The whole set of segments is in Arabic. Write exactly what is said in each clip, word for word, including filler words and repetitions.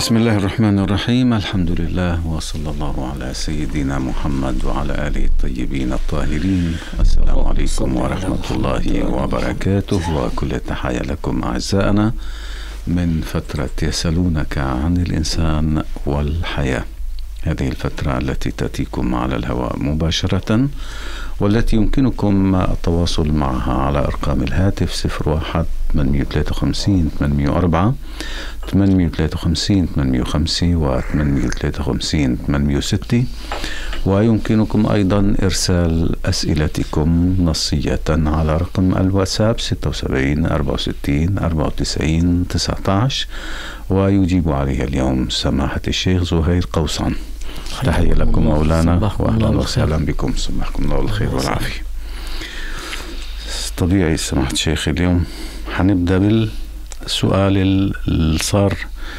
بسم الله الرحمن الرحيم. الحمد لله وصلى الله على سيدنا محمد وعلى آله الطيبين الطاهرين. السلام عليكم ورحمة الله وبركاته، وكل تحية لكم أعزائنا من فترة يسألونك عن الإنسان والحياة. هذه الفترة التي تأتيكم على الهواء مباشرة، والتي يمكنكم التواصل معها على أرقام الهاتف صفر واحد ثمانمئة وثلاثة وخمسين ثمانمئة وأربعة ثمانمئة وثلاثة وخمسين ثمانمئة وخمسة وثمانمئة وثلاثة وخمسين ثمانمئة وستة. ويمكنكم أيضا إرسال أسئلتكم نصية على رقم الواتساب ستة وسبعين أربعة وستين أربعة وتسعين تسعة عشر، ويجيب عليها اليوم سماحة الشيخ زهير قوصان. تحية لكم مولانا، وأهلا وسهلا بكم. صباحكم الله بالخير والعافية. طبيعي سماحة الشيخ، اليوم حنبدأ بالسؤال اللي صار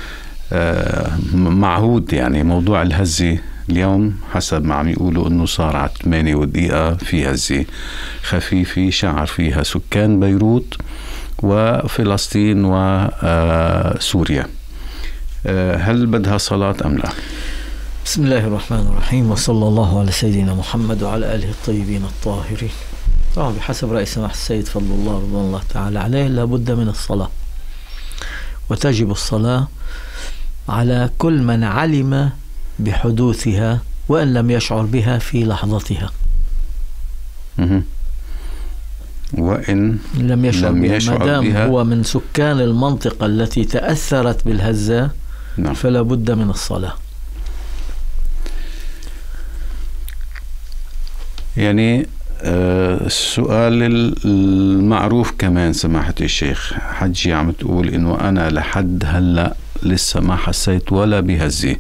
معهود، يعني موضوع الهزة. اليوم حسب ما عم يقولوا انه صار على ثمانية ودقيقة في هزة خفيفة شعر فيها سكان بيروت وفلسطين وسوريا. هل بدها صلاة أم لا؟ بسم الله الرحمن الرحيم، وصلى الله على سيدنا محمد وعلى آله الطيبين الطاهرين. طبعا بحسب رأي سماحة السيد فضل الله رضوان الله تعالى عليه لابد من الصلاة، وتجب الصلاة على كل من علم بحدوثها وإن لم يشعر بها في لحظتها. وإن لم يشعر, لم بها يشعر مدام بها هو من سكان المنطقة التي تأثرت بالهزة، نعم. فلا بد من الصلاة. يعني السؤال المعروف كمان سماحة الشيخ، حجي عم تقول إنه أنا لحد هلأ لسه ما حسيت ولا بهزة،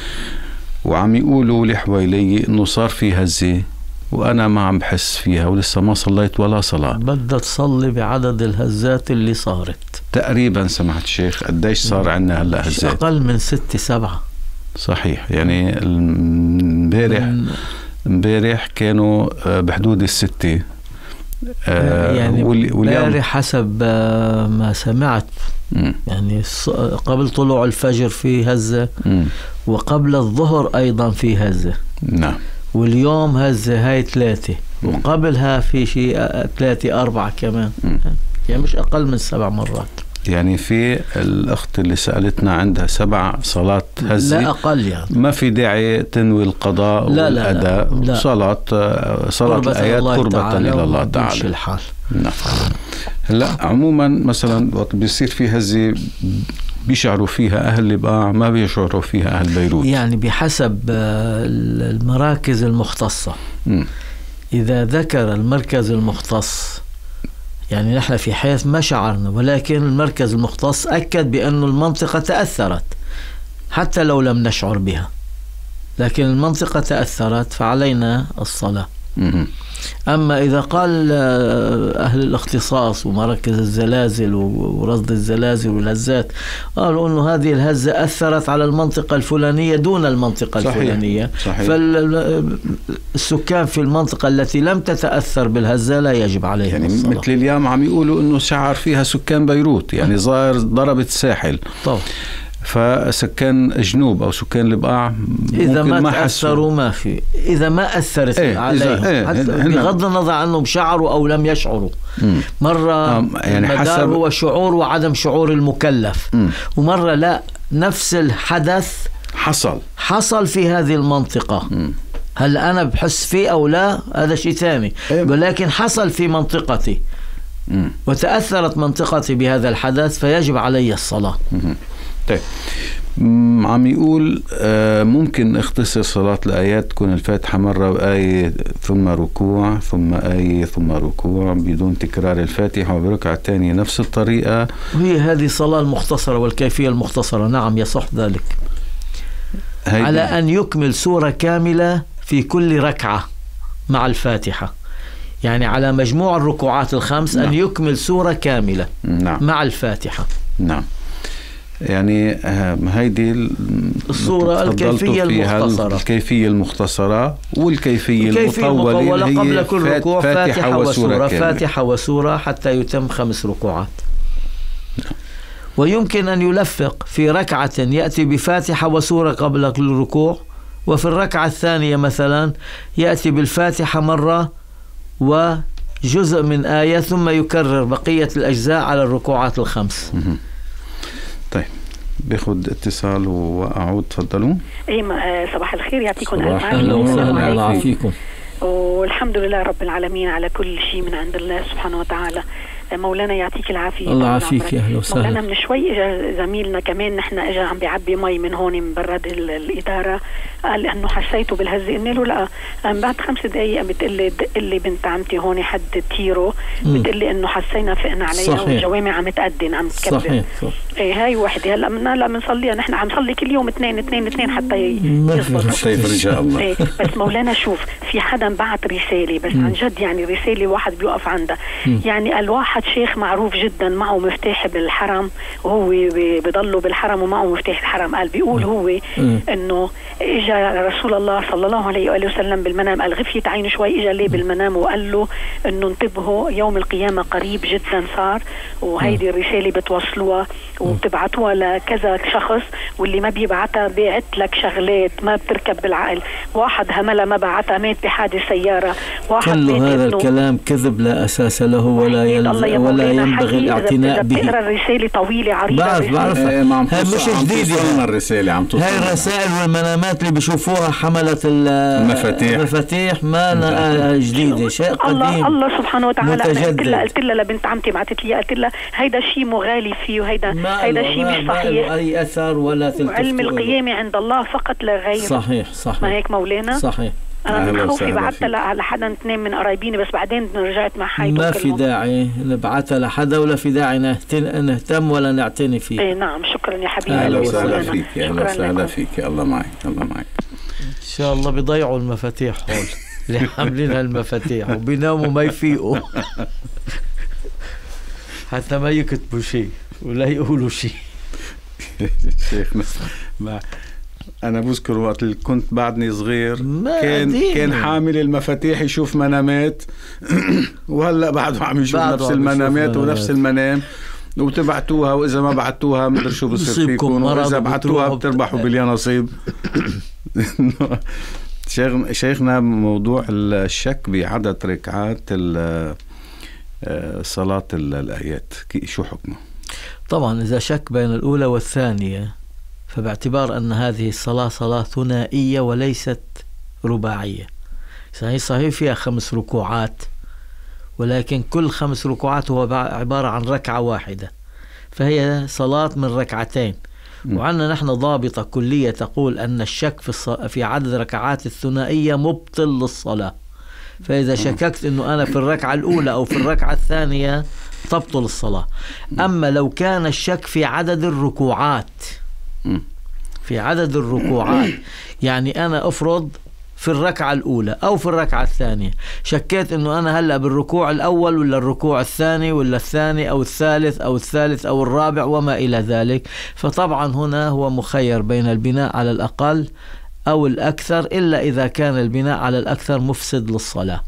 وعم يقولوا لحوالي إنه صار في هزة وأنا ما عم بحس فيها ولسه ما صليت ولا صلاة. بدها تصلي بعدد الهزات اللي صارت تقريبا سماحة الشيخ. قديش صار عندنا هلأ هزات؟ أقل من ستة سبعة. صحيح، يعني امبارح امبارح كانوا بحدود الستة. يعني امبارح حسب ما سمعت م. يعني قبل طلوع الفجر في هزة، م. وقبل الظهر أيضا في هزة. نعم. واليوم هزة هاي ثلاثة، وقبلها في شيء ثلاثة أربعة كمان، م. يعني مش أقل من سبع مرات. يعني في الأخت اللي سألتنا عندها سبع صلاة هزة، لا أقل يعني. ما في داعي تنوي القضاء لا والأداء. لا لا. صلاة صلاة الآيات قربة إلى الله تعالى. الحال. نعم. هلا عموما مثلا وقت بيصير في هزة بيشعروا فيها أهل البقاع، ما بيشعروا فيها أهل بيروت. يعني بحسب المراكز المختصة. م. إذا ذكر المركز المختص، يعني نحن في حيث ما شعرنا، ولكن المركز المختص أكد بأن المنطقة تأثرت حتى لو لم نشعر بها، لكن المنطقة تأثرت فعلينا الصلاة. م- أما إذا قال أهل الاختصاص ومراكز الزلازل ورصد الزلازل والهزات قالوا أنه هذه الهزة أثرت على المنطقة الفلانية دون المنطقة صحيح. الفلانية. صحيح. فالسكان في المنطقة التي لم تتأثر بالهزة لا يجب عليهم يعني الصلاة. مثل اليوم عم يقولوا أنه شعر فيها سكان بيروت، يعني ظاهر ضربت الساحل. طبعا. فسكان جنوب أو سكان البقاع إذا ما, ما تأثروا ما في، إذا ما أثرت ايه عليهم ايه حتى بغض النظر عنهم شعروا أو لم يشعروا. مم. مرة يعني حسب هو شعور وعدم شعور المكلف. مم. ومرة لا، نفس الحدث حصل حصل في هذه المنطقة. مم. هل أنا بحس فيه أو لا هذا شيء ثاني، ايه. ولكن حصل في منطقتي. مم. وتأثرت منطقتي بهذا الحدث فيجب علي الصلاة. مم. طيب عم يقول ممكن اختصر صلاة الآيات تكون الفاتحة مرة وآية ثم ركوع ثم آية ثم ركوع بدون تكرار الفاتحة، وبركعة تانية نفس الطريقة. وهي هذه الصلاة المختصرة والكيفية المختصرة. نعم يصح ذلك، على أن يكمل سورة كاملة في كل ركعة مع الفاتحة، يعني على مجموع الركوعات الخمس. نعم. أن يكمل سورة كاملة. نعم. مع الفاتحة. نعم. يعني هيدي الصورة الكيفية المختصرة، الكيفية المختصرة والكيفية المطولة, المطولة قبل كل ركوع فاتحة وسورة، فاتحة وسورة حتى يتم خمس ركوعات. ويمكن أن يلفق في ركعة يأتي بفاتحة وسورة قبل الركوع، وفي الركعة الثانية مثلا يأتي بالفاتحة مرة وجزء من آية ثم يكرر بقية الأجزاء على الركوعات الخمس. طيب بياخد اتصال وأعود. تفضلوا. اي صباح الخير، يعطيكم الف عافية. أهلا وسهلا، الله يعافيكم. والحمد لله رب العالمين على كل شيء من عند الله سبحانه وتعالى. مولانا يعطيك العافية. الله يعافيك. اهلا وسهلا. مولانا من شوي اجى زميلنا كمان، نحن اجى عم بيعبي مي من هون من براد الاداره، قال انه حسيته بالهزه. قلنا له لا، بعد خمس دقائق بتقلي دق لي بنت عمتي هون حد تيرو، بتقلي انه حسينا فقنا عليها والجوامع عم تأذن عم تكبر. صحيح صح. ايه هاي وحده هلا بدنا لا بنصليها، نحن عم نصلي كل يوم اثنين اثنين اثنين حتى يزبط ان شاء الله. إيه بس مولانا شوف، في حدا بعت رساله بس عن جد، يعني رساله واحد بيوقف عندها. يعني الواحد شيخ معروف جدا معه مفتاح بالحرم، وهو بيضله بالحرم ومعه مفتاح الحرم. قال بيقول هو انه اجى رسول الله صلى الله عليه واله وسلم بالمنام، قال غفيت عينه شوي، اجى ليه بالمنام وقال له انه انتبهوا يوم القيامه قريب جدا صار، وهيدي الرساله بتوصلوها وبتبعتوها لكذا شخص، واللي ما بيبعتها بيعت لك شغلات ما بتركب بالعقل. واحد هملا ما بعتها مات بحادث سياره، واحد كل هذا الكلام كذب لا اساس له ولا يلزم ولا ينبغي الاعتناء به. بتقرا الرساله طويله عريضه. بعرف بعرف هي مش جديده الرساله، عم توصل. هاي الرسائل والمنامات اللي بيشوفوها حمله المفاتيح المفاتيح ما جديده، شيء قديم. الله الله سبحانه وتعالى. قلت لها قلت لها لبنت عمتي بعثت لي، قلت لها هيدا شيء مغالي فيه، وهيدا هيدا شيء مش صحيح، ما اي اثر ولا تلتفت. علم القيامه عند الله فقط لا غير. صحيح صحيح. ما هيك مولانا؟ صحيح. أنا من خوفي بعتها لحدا اثنين من قرايبيني، بس بعدين رجعت مع حياتي. ما في داعي نبعتها لحدا ولا في داعي نهتم ولا نعتني فيه. ايه نعم. شكرا يا حبيبي. أهلا وسهلا فيك. أهلا وسهلا فيك. الله معك. الله معك. إن شاء الله بيضيعوا المفاتيح هول اللي حاملين هالمفاتيح وبيناموا ما يفيقوا حتى ما يكتبوا شيء ولا يقولوا شيء. شيخنا ما أنا بذكر وقت اللي كنت بعدني صغير كان ديني. كان حامل المفاتيح يشوف منامات وهلأ بعده عم يشوف نفس المنامات ونفس المنام، وتبعتوها وإذا ما بعتوها مدري شو بصير فيكم، وإذا بعتوها بتربحوا باليانصيب. شيخنا موضوع الشك بعدد ركعات صلاة الآيات شو حكمه؟ طبعا إذا شك بين الأولى والثانية فباعتبار أن هذه الصلاة صلاة ثنائية وليست رباعية. صحيح صحيح فيها خمس ركوعات، ولكن كل خمس ركوعات هو عبارة عن ركعة واحدة، فهي صلاة من ركعتين. وعندنا نحن ضابطة كلية تقول أن الشك في, الص... في عدد ركعات الثنائية مبطل للصلاة. فإذا شككت أنه أنا في الركعة الأولى أو في الركعة الثانية تبطل الصلاة. أما لو كان الشك في عدد الركوعات في عدد الركوعات يعني أنا أفرض في الركعة الأولى أو في الركعة الثانية شكيت أنه أنا هلأ بالركوع الأول ولا الركوع الثاني ولا الثاني أو الثالث أو الثالث أو الرابع وما إلى ذلك، فطبعا هنا هو مخير بين البناء على الأقل أو الأكثر، إلا إذا كان البناء على الأكثر مفسد للصلاة،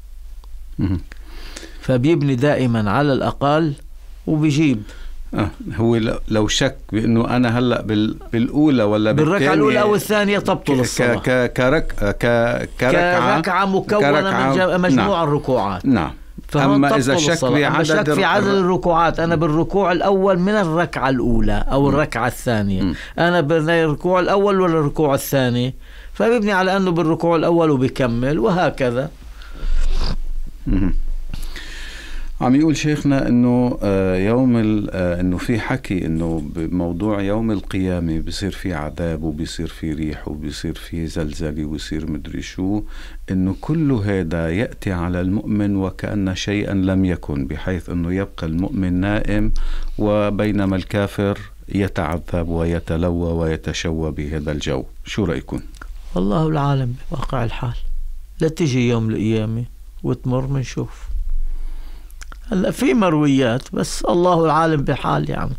فبيبني دائما على الأقل وبيجيب. آه هو لو شك بأنه أنا هلأ بالأولى ولا بالركعة الأولى أو الثانية تبطل الصلاة كرك كركعة كركعة مكونة من مجموع نعم. الركوعات. نعم. أما إذا شك بعدد شك في عدد الركوعات، أنا بالركوع الأول من الركعة الأولى أو الركعة الثانية م. أنا بالركوع الأول ولا الركوع الثاني، فبيبني على أنه بالركوع الأول وبيكمل وهكذا. م. عم يقول شيخنا انه يوم انه في حكي انه بموضوع يوم القيامه بيصير في عذاب وبيصير في ريح وبيصير في زلزله وبيصير مدري شو، انه كل هذا ياتي على المؤمن وكأن شيئا لم يكن، بحيث انه يبقى المؤمن نائم وبينما الكافر يتعذب ويتلوى ويتشوى بهذا الجو. شو رايكم؟ والله العالم بواقع الحال، لا تجي يوم القيامه وتمر منشوف. هلا في مرويات بس الله العالم بحال يعني.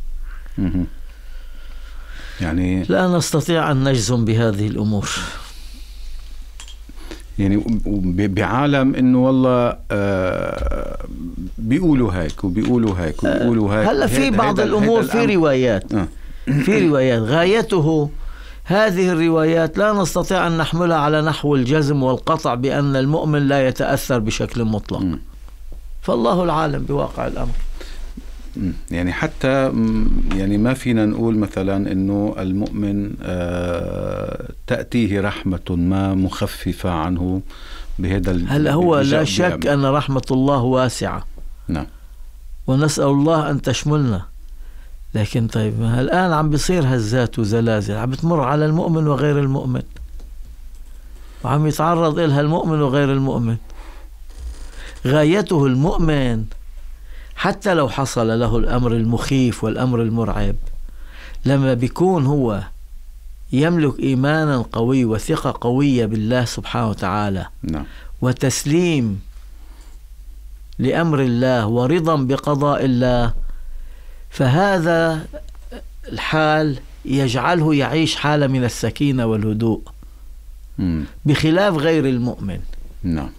يعني لا نستطيع أن نجزم بهذه الأمور. يعني بعالم انه والله آه بيقولوا هيك وبيقولوا هيك وبيقولوا هيك. هلا في بعض الامور في روايات آه. في روايات غايته هذه الروايات لا نستطيع ان نحملها على نحو الجزم والقطع بان المؤمن لا يتاثر بشكل مطلق. م. فالله العالم بواقع الامر. يعني حتى يعني ما فينا نقول مثلا انه المؤمن تأتيه رحمة ما مخففة عنه بهذا. هلا هو لا شك ان رحمة الله واسعة. نعم. ونسأل الله ان تشملنا. لكن طيب الان عم بيصير هزات وزلازل عم بتمر على المؤمن وغير المؤمن. وعم يتعرض إلها المؤمن وغير المؤمن. غايته المؤمن حتى لو حصل له الأمر المخيف والأمر المرعب لما بيكون هو يملك إيمانا قوي وثقة قوية بالله سبحانه وتعالى. نعم. وتسليم لأمر الله ورضا بقضاء الله، فهذا الحال يجعله يعيش حالة من السكينة والهدوء. م. بخلاف غير المؤمن. نعم.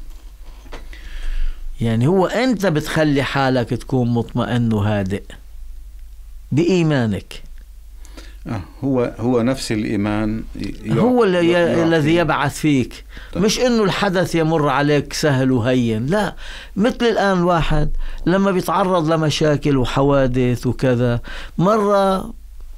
يعني هو أنت بتخلي حالك تكون مطمئن وهادئ بإيمانك. آه هو هو نفس الإيمان هو اللي الذي يبعث فيك. طيب. مش إنه الحدث يمر عليك سهل وهين، لا. مثل الآن واحد لما بيتعرض لمشاكل وحوادث وكذا، مرة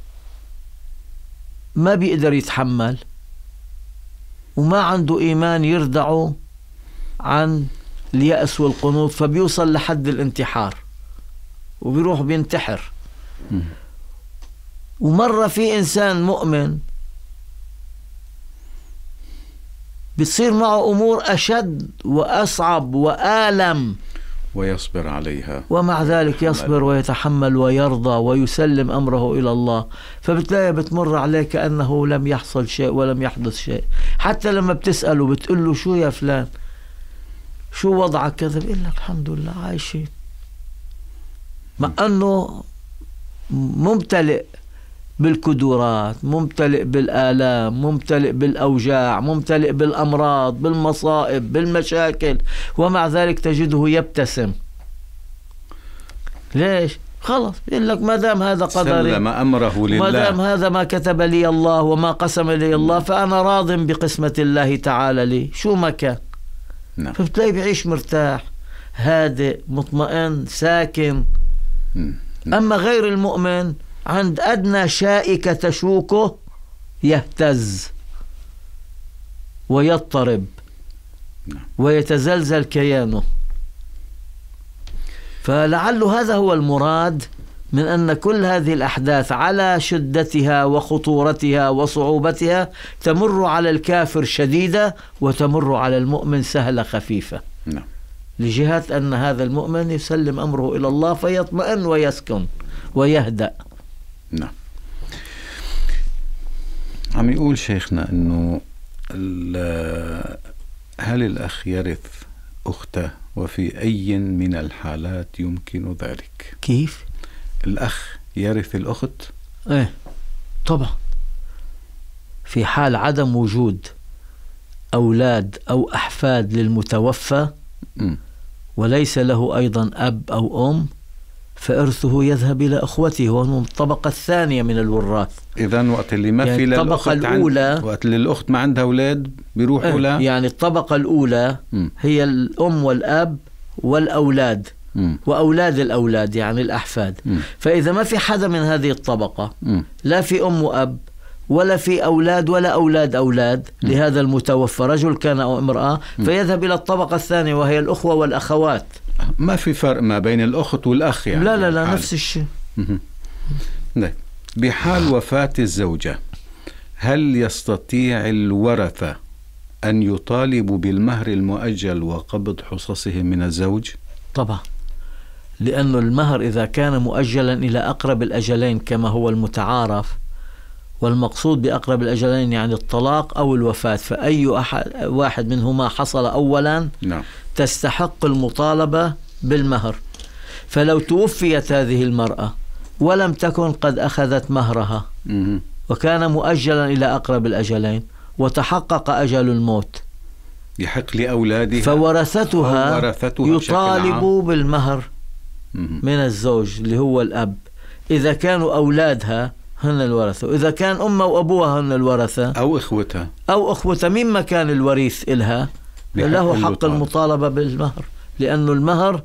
ما بيقدر يتحمل وما عنده إيمان يردعه عن اليأس والقنوط، فبيوصل لحد الانتحار وبيروح بينتحر. م. ومرة في إنسان مؤمن بتصير معه أمور أشد وأصعب وآلم ويصبر عليها، ومع ذلك يصبر ويتحمل ويرضى ويسلم أمره إلى الله. فبتلاقي بتمر عليه كأنه لم يحصل شيء ولم يحدث شيء. حتى لما بتسأله بتقول له شو يا فلان، شو وضعك كذا، بيقول لك الحمد لله عايشين، مع أنه ممتلئ بالكدورات، ممتلئ بالآلام، ممتلئ بالأوجاع، ممتلئ بالأمراض، بالمصائب، بالمشاكل، ومع ذلك تجده يبتسم. ليش؟ خلص يقول لك ما دام هذا قدري، سلم أمره لله، ما دام هذا ما كتب لي الله وما قسم لي الله، فأنا راض بقسمة الله تعالى لي شو ما كان. نعم. فبتلاقي بعيش مرتاح هادئ مطمئن ساكن. نعم. أما غير المؤمن عند أدنى شائكة تشوكه يهتز ويضطرب. نعم. ويتزلزل كيانه. فلعل هذا هو المراد من أن كل هذه الأحداث على شدتها وخطورتها وصعوبتها تمر على الكافر شديدة وتمر على المؤمن سهلة خفيفة. نعم. لجهة أن هذا المؤمن يسلم أمره إلى الله فيطمئن ويسكن ويهدأ. نعم. عم يقول شيخنا أنه هل الأخ يرث أخته وفي أي من الحالات يمكن ذلك؟ كيف؟ الأخ يرث الأخت؟ إيه طبعا، في حال عدم وجود أولاد أو أحفاد للمتوفى م. وليس له أيضا أب أو أم، فإرثه يذهب إلى أخوته وهم الطبقة الثانية من الوراث. إذن وقت اللي ما يعني في الطبقة الأولى عن... وقت اللي الأخت ما عندها أولاد بيروحوا لا إيه يعني الطبقة الأولى م. هي الأم والأب والأولاد م. وأولاد الأولاد يعني الأحفاد. م. فإذا ما في حدا من هذه الطبقة م. لا في أم وأب ولا في أولاد ولا أولاد أولاد م. لهذا المتوفى رجل كان أو امرأة، م. فيذهب إلى الطبقة الثانية وهي الأخوة والأخوات. ما في فرق ما بين الأخت والأخ يعني؟ لا لا لا حال. نفس الشيء. بحال وفاة الزوجة هل يستطيع الورثة أن يطالبوا بالمهر المؤجل وقبض حصصهم من الزوج؟ طبعا، لأن المهر إذا كان مؤجلا إلى أقرب الأجلين كما هو المتعارف، والمقصود بأقرب الأجلين يعني الطلاق أو الوفاة، فأي أحد واحد منهما حصل أولا نعم. تستحق المطالبة بالمهر. فلو توفيت هذه المرأة ولم تكن قد أخذت مهرها وكان مؤجلا إلى أقرب الأجلين وتحقق أجل الموت، يحق لأولادها فورثتها ورثتها يطالبوا بالمهر من الزوج اللي هو الأب، إذا كانوا أولادها هن الورثة، إذا كان أمها وأبوها هن الورثة أو إخوتها أو أخوتها مما كان الوريث إلها له حق المطالبة بالمهر، لأنه المهر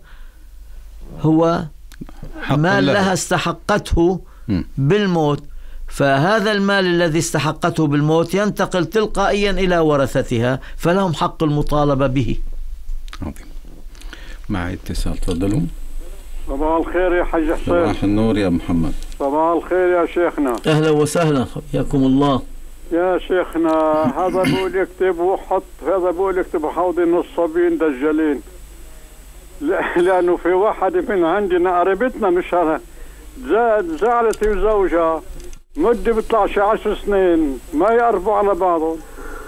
هو مال لها استحقته بالموت، فهذا المال الذي استحقته بالموت ينتقل تلقائيا إلى ورثتها، فلهم حق المطالبة به. عظيم. معي اتصال، تفضلوا. صباح الخير يا حاج حسين. صباح النور يا محمد. صباح الخير يا شيخنا. أهلا وسهلا، حياكم الله. يا شيخنا هذا بقول يكتب وحط، هذا بقول يكتب حوض نصابين دجالين، لأنه في واحد من عندنا قريبتنا مش هذا زعلت وزوجها مدة بيطلع شي عشر سنين ما يقربوا على بعضهم،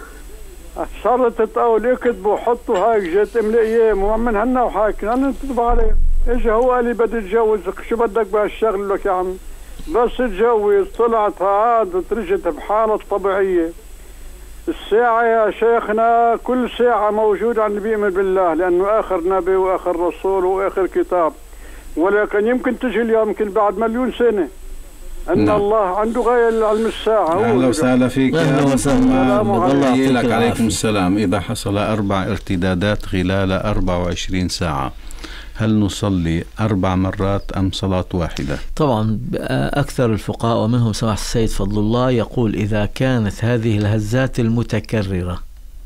صارت تقول يكتبوا حطوا هيك جيت املي ايام ومن هنا وحاك انا كتب عليه، اجى هو قال لي بدي اتجوزك، شو بدك بهالشغل؟ لك يا عم بس اتجوز، طلعت عاد رجت بحالة طبيعية. الساعة يا شيخنا كل ساعة موجود عن بيؤمن بالله، لأنه آخر نبي وآخر رسول وآخر كتاب، ولكن يمكن تجي اليوم يمكن بعد مليون سنة أن نعم. الله عنده غاية علم الساعة. أهلا وسهلا فيك. أهلا وسهلا. الله يلك. عليكم السلام. إذا حصل أربع ارتدادات خلال أربع وعشرين ساعة هل نصلي أربع مرات أم صلاة واحدة؟ طبعا أكثر الفقهاء ومنهم سماحة السيد فضل الله يقول إذا كانت هذه الهزات المتكررة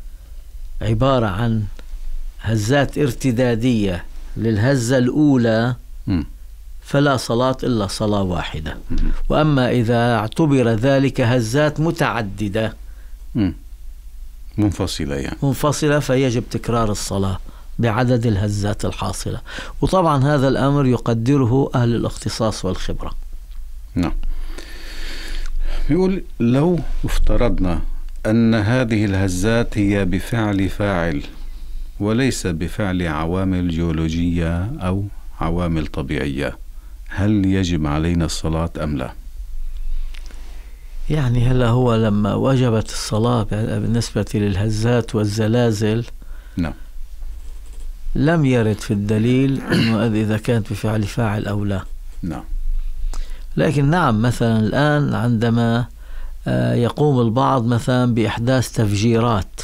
عبارة عن هزات ارتدادية للهزة الأولى م. فلا صلاة إلا صلاة واحدة. م. وأما إذا اعتبر ذلك هزات متعددة م. منفصلة يعني منفصلة فيجب تكرار الصلاة بعدد الهزات الحاصلة، وطبعا هذا الأمر يقدره أهل الاختصاص والخبرة. نعم. يقول لو افترضنا أن هذه الهزات هي بفعل فاعل وليس بفعل عوامل جيولوجية أو عوامل طبيعية، هل يجب علينا الصلاة أم لا؟ يعني هلا هو لما وجبت الصلاة بالنسبة للهزات والزلازل نعم لم يرد في الدليل أنه إذا كانت بفعل فاعل أو لا. نعم. لكن نعم مثلا الآن عندما يقوم البعض مثلا بإحداث تفجيرات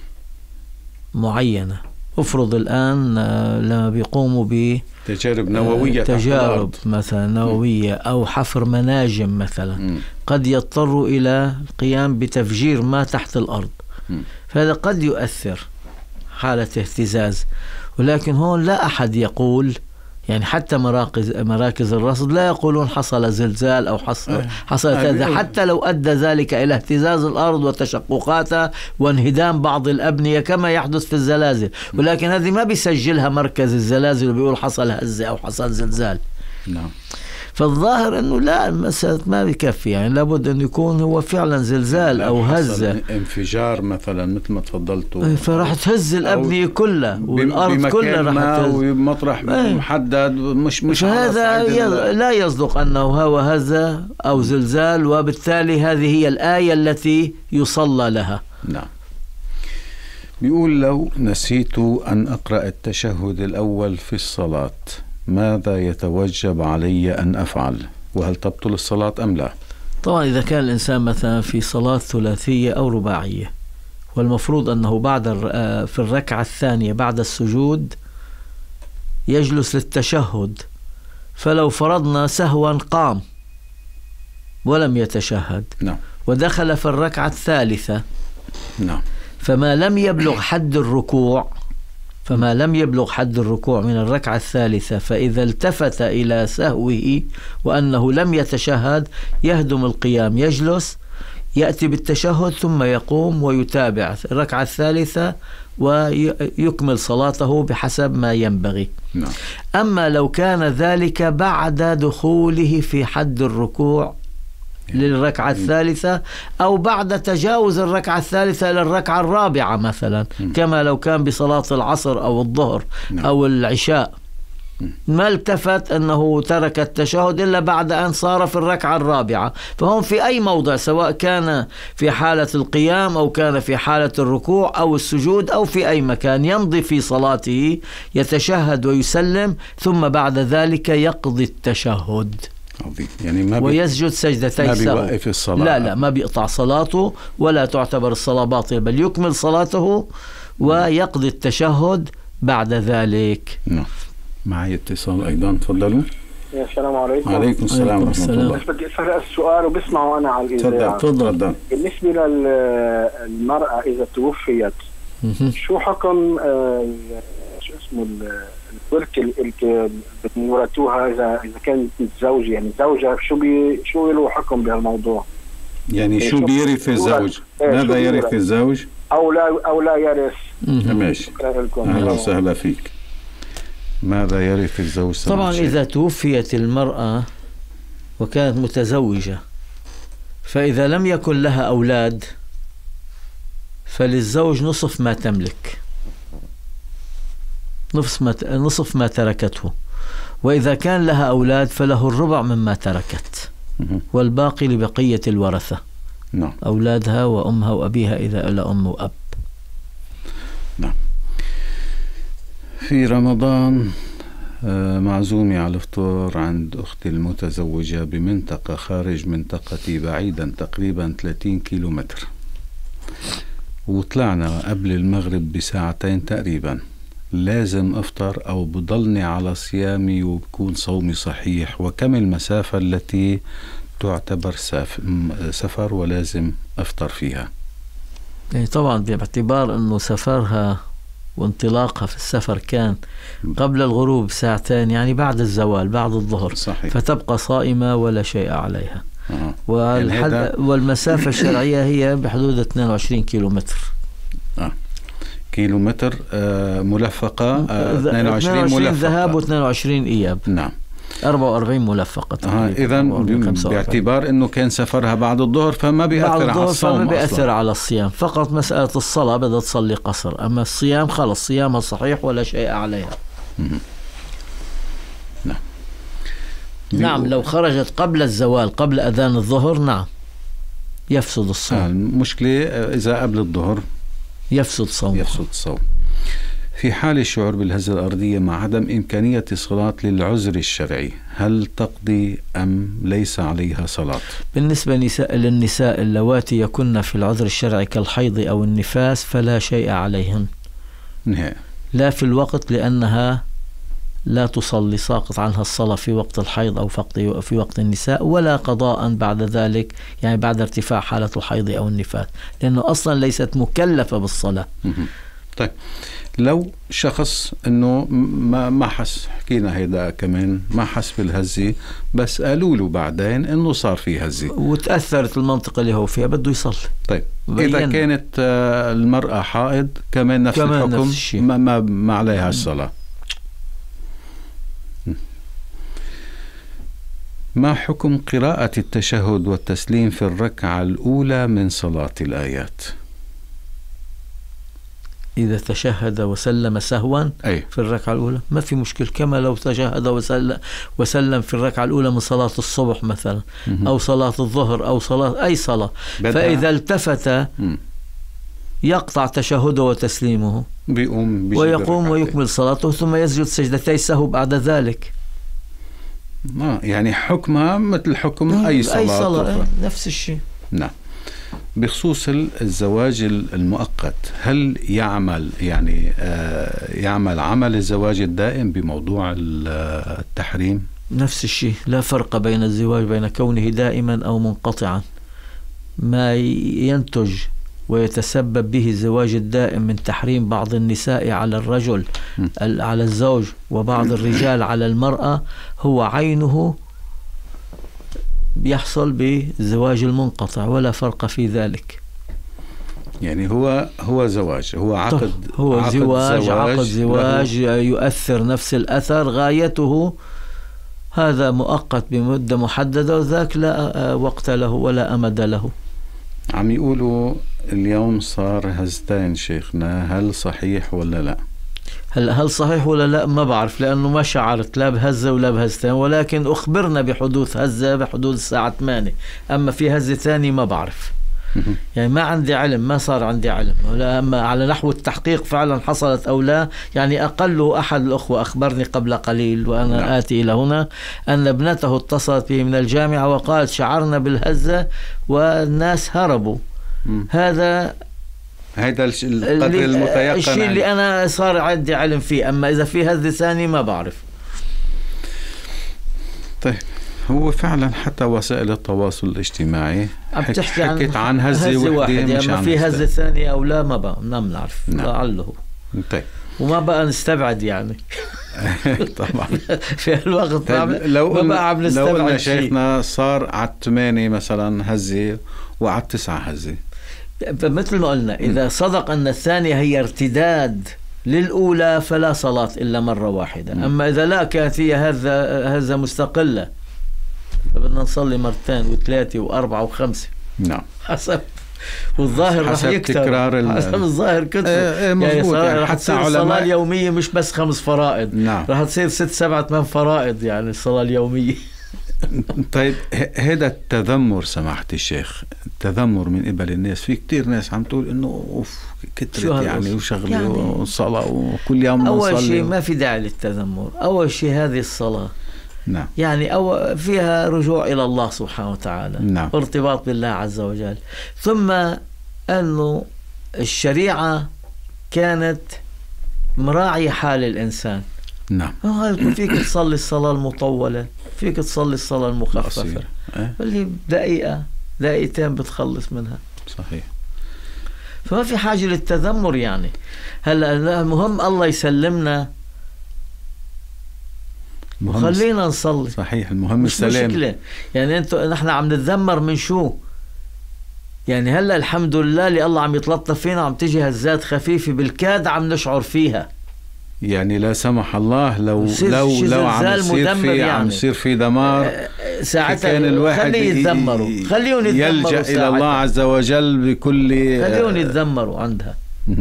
معينة، افرض الآن لما بيقوموا ب تجارب نووية تجارب مثلا نووية أو حفر مناجم مثلا م. قد يضطروا إلى القيام بتفجير ما تحت الأرض، م. فهذا قد يؤثر حالة اهتزاز، ولكن هون لا أحد يقول يعني حتى مراكز مراكز الرصد لا يقولون حصل زلزال أو حصل حصل كذا، حتى لو أدى ذلك إلى اهتزاز الأرض وتشققاتها وانهدام بعض الأبنية كما يحدث في الزلازل، ولكن هذه ما بيسجلها مركز الزلازل وبيقول حصل هزة أو حصل زلزال. نعم. فالظاهر أنه لا المسألة ما بيكفي، يعني لابد أن يكون هو فعلا زلزال أو هزة انفجار مثلا مثل ما تفضلتوا فراح تهز الأبنية كلها والأرض كلها راح تهز بمطرح محدد، مش مش هذا لا يصدق أنه هو هزة أو زلزال، وبالتالي هذه هي الآية التي يصلى لها. نعم. بيقول لو نسيت أن أقرأ التشهد الأول في الصلاة ماذا يتوجب علي أن أفعل؟ وهل تبطل الصلاة أم لا؟ طبعا إذا كان الإنسان مثلا في صلاة ثلاثية أو رباعية والمفروض أنه بعد في الركعة الثانية بعد السجود يجلس للتشهد، فلو فرضنا سهوا قام ولم يتشهد نعم. ودخل في الركعة الثالثة نعم. فما لم يبلغ حد الركوع فما لم يبلغ حد الركوع من الركعة الثالثة، فإذا التفت إلى سهوه وأنه لم يتشهد يهدم القيام، يجلس يأتي بالتشهد ثم يقوم ويتابع الركعة الثالثة ويكمل صلاته بحسب ما ينبغي. نعم. أما لو كان ذلك بعد دخوله في حد الركوع للركعة الثالثة أو بعد تجاوز الركعة الثالثة إلى الركعة الرابعة مثلا، كما لو كان بصلاة العصر أو الظهر أو العشاء، ما التفت أنه ترك التشهد إلا بعد أن صار في الركعة الرابعة. فهم في أي موضع، سواء كان في حالة القيام أو كان في حالة الركوع أو السجود أو في أي مكان، يمضي في صلاته يتشهد ويسلم، ثم بعد ذلك يقضي التشهد يعني ما ويسجد سجدتي ما سهو. بيوقف الصلاة. لا لا ما بيقطع صلاته ولا تعتبر الصلاة باطلة، بل يكمل صلاته ويقضي التشهد بعد ذلك. نعم. معي اتصال أيضا، تفضلوا. السلام عليكم. وعليكم السلام ورحمة الله. بس بدي أسأل السؤال وبسمعه أنا على الإذاعة. تفضل. بالنسبة للمرأة إذا توفيت، شو حكم آه شو اسمه الورث اللي بتورثوها إذا إذا كانت زوجة، يعني زوجها، شو بي شو له حكم بهالموضوع؟ يعني شو بيرث الزوج؟ ماذا يرث الزوج؟ أو لا أو لا يرث. ماشي. أهلا وسهلا فيك. ماذا يرث الزوج؟ طبعا إذا توفيت المرأة وكانت متزوجة، فإذا لم يكن لها أولاد فللزوج نصف ما تملك، نصف ما نصف ما تركته، وإذا كان لها أولاد فله الربع مما تركت، والباقي لبقية الورثة. نعم. أولادها وأمها وأبيها إذا لا أم وأب. نعم. في رمضان معزومي على الفطور عند أختي المتزوجة بمنطقة خارج منطقتي بعيدا تقريبا ثلاثين كيلو متر، وطلعنا قبل المغرب بساعتين تقريبا. لازم أفطر أو بضلني على صيامي وبكون صومي صحيح؟ وكم المسافة التي تعتبر سفر ولازم أفطر فيها؟ طبعا باعتبار أنه سفرها وانطلاقها في السفر كان قبل الغروب ساعتين، يعني بعد الزوال بعد الظهر. صحيح. فتبقى صائمة ولا شيء عليها. آه. والحد يعني والمسافة الشرعية هي بحدود اثنين وعشرين كيلو متر. آه. كيلو متر آه ملفقة. آه اثنين وعشرين ملفقة ذهاب واثنين وعشرين إياب. نعم. أربعة وأربعين ملفقة. آه إذا باعتبار أنه كان سفرها بعد الظهر فما بيأثر على الصوم، فما بيأثر على الصيام، فقط مسألة الصلاة بدها تصلي قصر، أما الصيام خلص صيامها صحيح ولا شيء عليها. نعم. نعم. لو خرجت قبل الزوال قبل أذان الظهر نعم يفسد الصوم. آه المشكلة إذا قبل الظهر يفسد صوم. يفسد الصوم. في حال الشعور بالهزة الأرضية مع عدم إمكانية الصلاة للعذر الشرعي، هل تقضي أم ليس عليها صلاة؟ بالنسبة نساء للنساء اللواتي يكن في العذر الشرعي كالحيض أو النفاس فلا شيء عليهن نهاية. لا في الوقت، لأنها لا تصلي، ساقط عنها الصلاة في وقت الحيض أو في وقت النساء، ولا قضاء بعد ذلك، يعني بعد ارتفاع حالة الحيض أو النفاس، لأنه أصلا ليست مكلفة بالصلاة. طيب لو شخص انه ما ما حس، حكينا هيدا كمان، ما حس بالهزة بس قالوا له بعدين انه صار في هزة وتأثرت المنطقة اللي هو فيها، بده يصلي. طيب اذا كانت المرأة حائض كمان نفس كمان الحكم، نفس ما, ما ما عليها الصلاة. ما حكم قراءة التشهد والتسليم في الركعة الأولى من صلاة الآيات؟ إذا تشهد وسلم سهوا أي. في الركعة الأولى ما في مشكل، كما لو تشهد وسلم, وسلم في الركعة الأولى من صلاة الصبح مثلا م- أو صلاة الظهر أو صلاة أي صلاة، فإذا التفت م- يقطع تشهده وتسليمه، بيقوم ويقوم ويكمل صلاته ثم يسجد سجدتي سهو بعد ذلك. آه يعني حكمها مثل حكم أي صلاة, أي صلاة نفس الشيء. نعم. بخصوص الزواج المؤقت، هل يعمل يعني آه يعمل عمل الزواج الدائم بموضوع التحريم؟ نفس الشيء، لا فرق بين الزواج بين كونه دائما أو منقطعا. ما ينتج ويتسبب به الزواج الدائم من تحريم بعض النساء على الرجل م. على الزوج وبعض الرجال على المرأة هو عينه بيحصل بالزواج المنقطع، ولا فرق في ذلك. يعني هو هو زواج، هو عقد، هو عقد زواج, زواج عقد زواج يؤثر نفس الأثر، غايته هذا مؤقت بمدة محددة وذاك لا وقت له ولا أمد له. عم يقولوا اليوم صار هزتين شيخنا، هل صحيح ولا لا؟ هل هل صحيح ولا لا ما بعرف، لأنه ما شعرت لا بهزة ولا بهزتين، ولكن أخبرنا بحدوث هزة بحدود الساعة ثمانية، أما في هزة ثانية ما بعرف. يعني ما عندي علم، ما صار عندي علم، ولا أما على نحو التحقيق فعلا حصلت أو لا. يعني أقل أحد الأخوة أخبرني قبل قليل وأنا لا. آتي إلى هنا أن ابنته اتصلت به من الجامعة وقالت شعرنا بالهزة والناس هربوا. م. هذا هذا القدر المتيقن، الشيء اللي أنا صار عندي علم فيه، أما إذا في هزة ثانية ما بعرف. طيب هو فعلا حتى وسائل التواصل الاجتماعي بتحكي عن حكيت عن هزة وحدة، أما في هزة ثانية أو لا ما بقى ما بنعرف. نعم. لعله. طيب وما بقى نستبعد يعني. طبعا في الوقت طيب لو ما بقى عم نستبعد. لو قلنا شيخنا صار على الثمانية مثلا هزة وعلى التسعة هزة، مثل ما قلنا إذا صدق أن الثانية هي ارتداد للأولى فلا صلاة إلا مرة واحدة. م. أما إذا لا كانت هي هذا هذا مستقلة فبدنا نصلي مرتين وثلاثة وأربعة وخمسة. نعم حسب، والظاهر رح يكتر حسب الظاهر كتر. ايه مزبوط. يعني, يعني رح تصير الصلاة اليومية مش بس خمس فرائض. نعم. رح تصير ست سبعة ثمان فرائض يعني الصلاة اليومية. طيب هذا التذمر سماحة الشيخ، التذمر من قبل الناس، في كتير ناس عم تقول انه اوف كترت يعني وشغله يعني وصلاة وكل يوم اول نصلي. شيء ما في داعي للتذمر. اول شيء هذه الصلاة نعم يعني أو فيها رجوع إلى الله سبحانه وتعالى. نعم. ارتباط بالله عز وجل. ثم أنه الشريعة كانت مراعي حال الإنسان. نعم. فيك تصلي الصلاة المطولة، فيك تصلي الصلاة المخففة أه؟ اللي دقيقة دقيقتين بتخلص منها. صحيح. فما في حاجة للتذمر يعني. هلا المهم الله يسلمنا خلينا نصلي. صحيح. المهم مش السلام. مشكلة. يعني انتو نحن عم نتذمر من شو؟ يعني هلا الحمد لله اللي الله عم يتلطف فينا، عم تجي هزات خفيفة بالكاد عم نشعر فيها. يعني لا سمح الله لو لو لو عم يصير في يعني. عم يصير في دمار ساعتها كان الواحد خليه يتذمروا، خليهم يتذمروا، يلجأ إلى الله عز وجل بكل، خليهم يتذمروا عندها.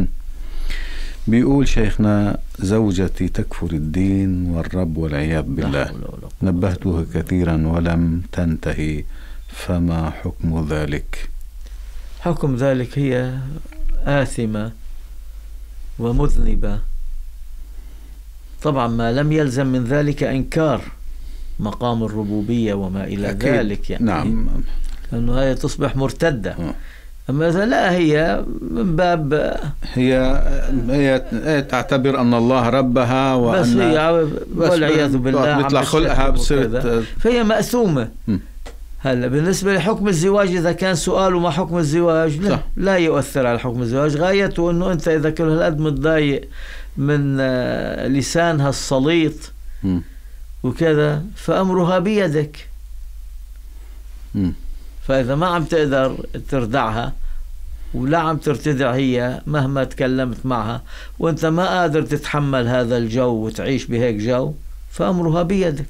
بيقول شيخنا زوجتي تكفر الدين والرب والعياذ بالله، نبهتها كثيرا ولم تنتهي، فما حكم ذلك؟ حكم ذلك هي آثمة ومذنبة طبعا، ما لم يلزم من ذلك إنكار مقام الربوبية وما إلى أكيد. ذلك يعني. نعم. أنه هي تصبح مرتدة. أه. أما إذا لا هي من باب هي هي تعتبر أن الله ربها وأن بس هي والعياذ بالله مثل خلقها بصير، فهي مأثومة. م. هلا بالنسبة لحكم الزواج، إذا كان سؤاله ما حكم الزواج، لا, لا يؤثر على حكم الزواج. غايته أنه أنت إذا كل هالقد متضايق من لسانها السليط م. وكذا فأمرها بيدك. م. فإذا ما عم تقدر تردعها ولا عم ترتدع هي مهما تكلمت معها، وانت ما قادر تتحمل هذا الجو وتعيش بهيك جو، فأمرها بيدك،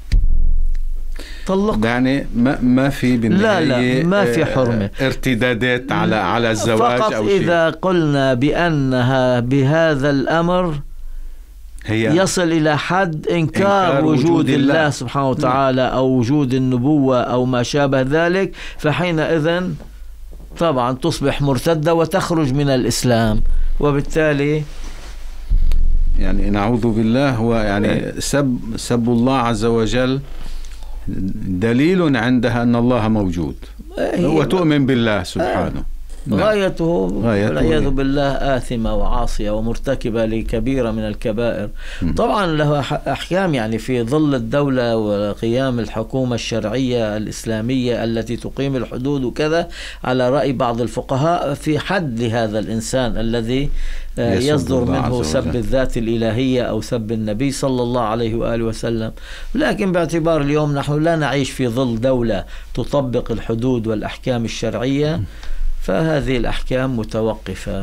طلق. يعني ما ما في لا لا ما في حرمة ارتدادات على على الزواج فقط أو شيء. إذا قلنا بأنها بهذا الأمر هي يصل إلى حد إنكار, إنكار وجود, وجود الله, الله سبحانه وتعالى أو وجود النبوة أو ما شابه ذلك، فحينئذ طبعا تصبح مرتدة وتخرج من الإسلام، وبالتالي يعني نعوذ بالله. هو يعني سب سب الله عز وجل دليل عندها أن الله موجود وتؤمن بالله سبحانه. نعم. غايته والعياذ بالله آثمة وعاصية ومرتكبة لكبيرة من الكبائر. م. طبعا له أحكام يعني في ظل الدولة وقيام الحكومة الشرعية الإسلامية التي تقيم الحدود وكذا، على رأي بعض الفقهاء في حد لهذا الإنسان الذي يصدر منه سب الذات الإلهية أو سب النبي صلى الله عليه وآله وسلم. لكن باعتبار اليوم نحن لا نعيش في ظل دولة تطبق الحدود والأحكام الشرعية، م. فهذه الأحكام متوقفة.